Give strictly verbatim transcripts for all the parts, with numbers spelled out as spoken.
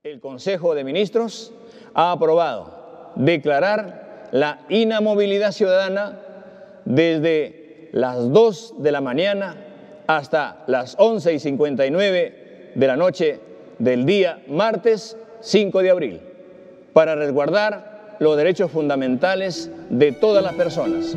El Consejo de Ministros ha aprobado declarar la inamovilidad ciudadana desde las dos de la mañana hasta las once y cincuenta y nueve de la noche del día martes cinco de abril, para resguardar los derechos fundamentales de todas las personas.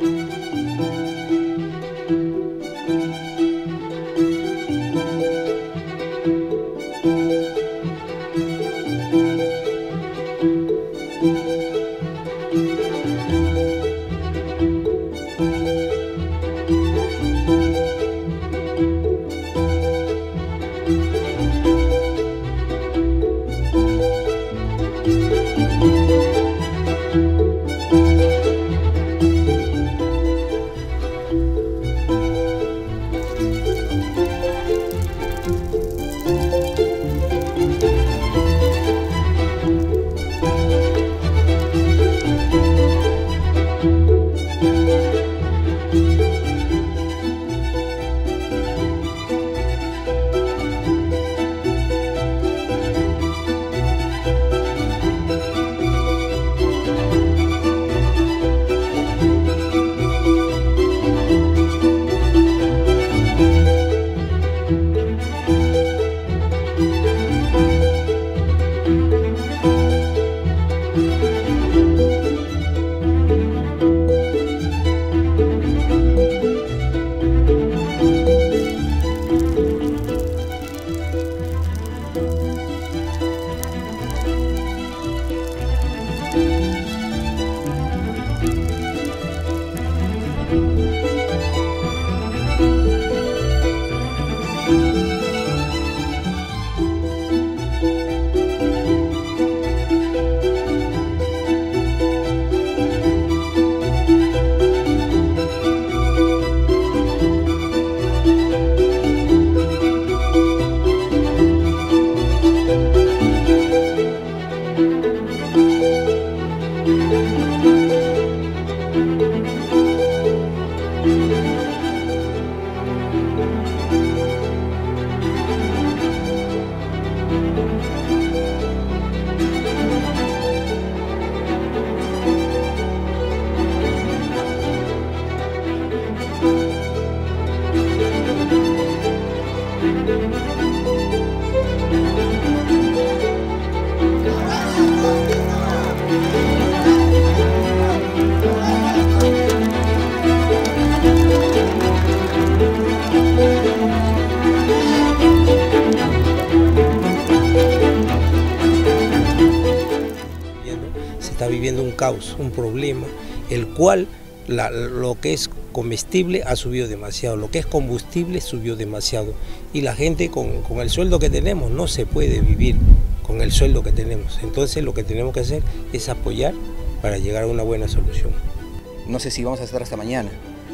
Se está viviendo un caos, un problema, el cual la, lo que es comestible ha subido demasiado, lo que es combustible subió demasiado y la gente con, con el sueldo que tenemos no se puede vivir con el sueldo que tenemos. Entonces lo que tenemos que hacer es apoyar para llegar a una buena solución. No sé si vamos a estar hasta mañana.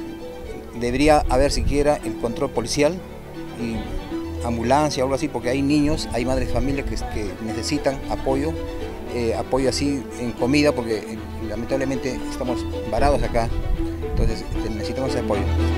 Debería haber siquiera el control policial y ambulancia o algo así, porque hay niños, hay madres de familia que, que necesitan apoyo, eh, apoyo así en comida, porque eh, lamentablemente estamos varados acá, entonces necesitamos ese apoyo.